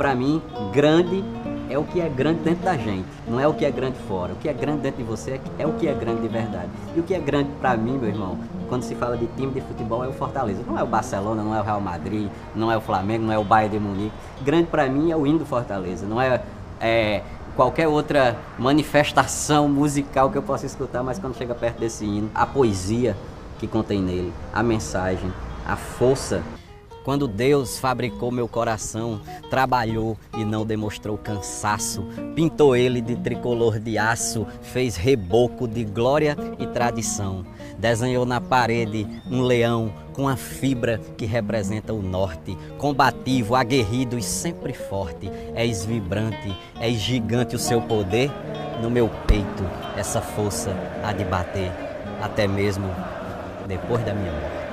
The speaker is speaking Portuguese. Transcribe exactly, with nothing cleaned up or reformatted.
pra mim, grande é o que é grande dentro da gente, não é o que é grande fora. O que é grande dentro de você é o que é grande de verdade. E o que é grande pra mim, meu irmão, quando se fala de time de futebol, é o Fortaleza. Não é o Barcelona, não é o Real Madrid, não é o Flamengo, não é o Bayern de Munique. Grande pra mim é o hino do Fortaleza, não é, é qualquer outra manifestação musical que eu possa escutar, mas quando chega perto desse hino, a poesia que contém nele, a mensagem, a força. Quando Deus fabricou meu coração, trabalhou e não demonstrou cansaço, pintou ele de tricolor de aço, fez reboco de glória e tradição. Desenhou na parede um leão com a fibra que representa o norte, combativo, aguerrido e sempre forte. És vibrante, és gigante o seu poder, no meu peito essa força há de bater, até mesmo depois da minha morte.